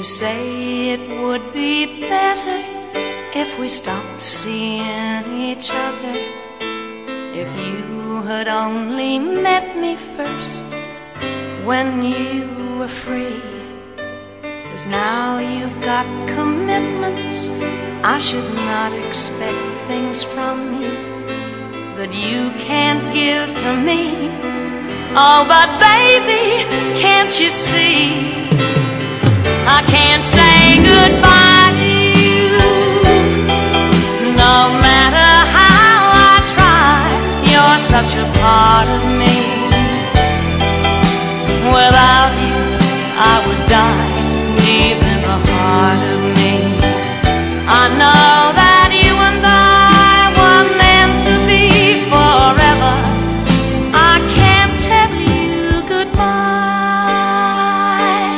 You say it would be better if we stopped seeing each other. If you had only met me first when you were free. 'Cause now you've got commitments, I should not expect things from you that you can't give to me. Oh, but baby, can't you see? I can't say goodbye to you. No matter how I try, you're such a part of me. Without you, I would die deep in the heart of me. I know that you and I were meant to be forever. I can't tell you goodbye.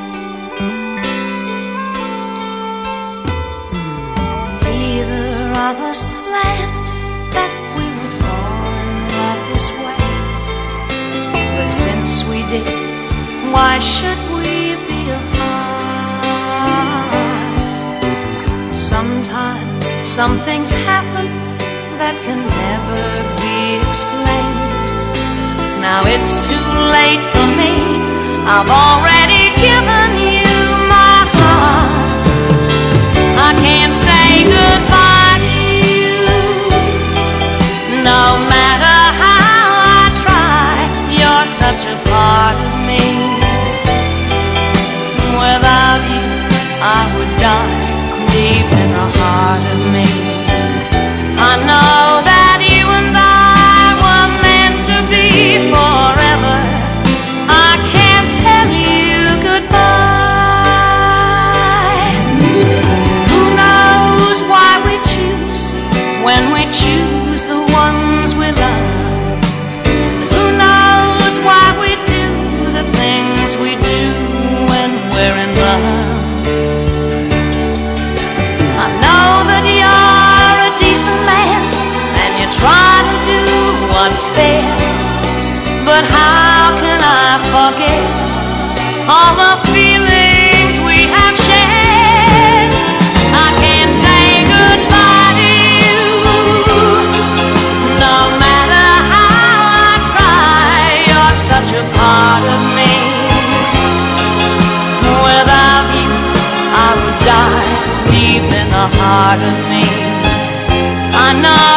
Either of us planned that we would fall in love this way, but since we did, why should we be apart? Sometimes some things happen that can never be explained. Now it's too late for me, I've already given you my heart. I can't say goodbye to you. No matter how I try, you're such a part of me. Without you, I would die deep in the heart of me. I know that you and I were meant to be forever. I can't tell you goodbye. Who knows why we choose when we choose the ones we love? Who knows why we do the things we do when we're in love? I know that you're a decent man and you try to do what's fair, but how can I forget all the feelings we have shared? I can't say goodbye to you. No matter how I try, you're such a part of me. Without you, I would die deep in the heart of me. I know